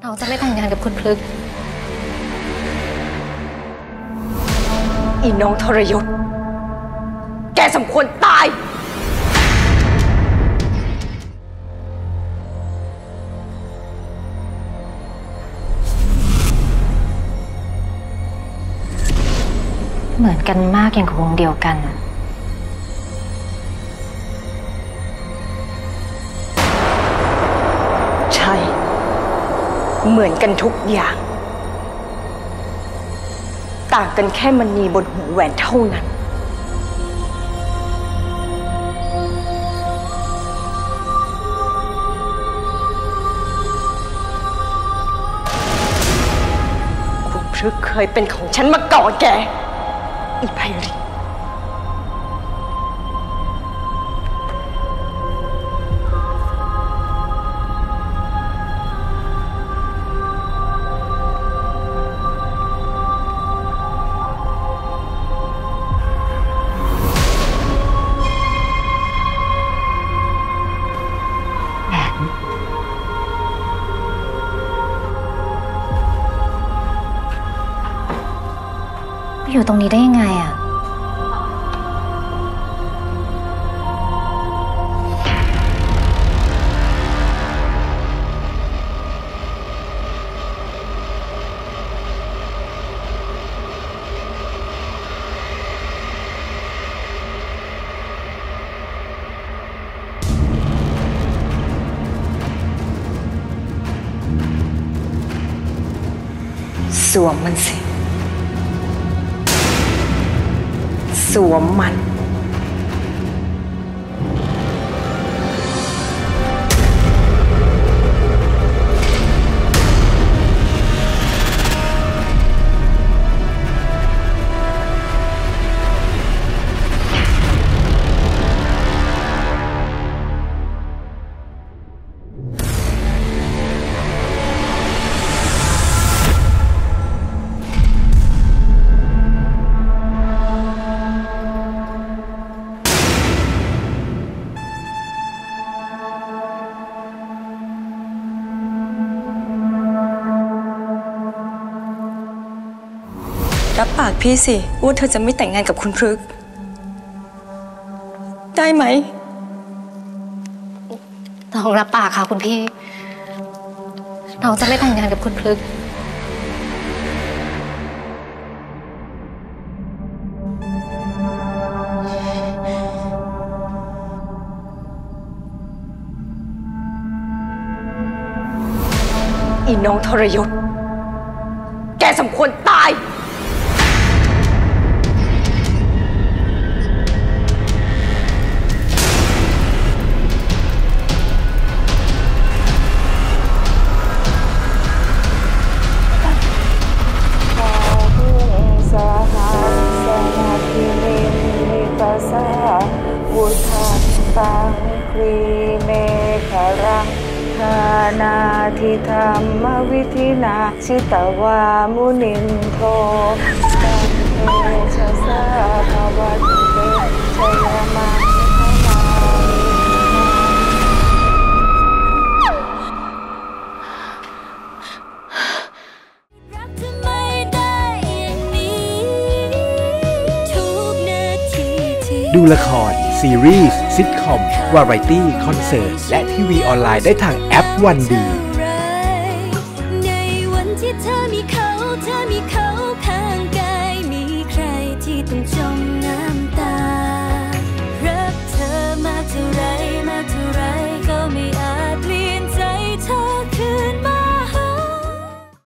เราจะไม่แต่งงานกับคุณพฤกษ์อีน้องทรยศแกสมควรตายเหมือนกันมากอย่างกับวงเดียวกันใช่เหมือนกันทุกอย่างต่างกันแค่มณีบนหัวแหวนเท่านั้นคุณพฤกษ์เคยเป็นของฉันมาก่อนแกอีไพรินอยู่ตรงนี้ได้ยังไงอะสวมมันสิสวมมันรับปากพี่สิว่าเธอจะไม่แต่งงานกับคุณพฤกษ์ได้ไหมน้องรับปากค่ะคุณพี่น้องจะไม่แต่งงานกับคุณพฤกษ์อีน้องทรยศแกสมควรตายวุฒาตังครีเมฆรังธานาทิธรรมวิธินาชิตวามุนินโทสัพเพชะสาภวัตเตชยมาดูละครซีรีส์ซิทคอมวาไรตี้คอนเสิร์ตและทีวีออนไลน์ได้ทางแอปวันดีในวันที่เธอมีเขา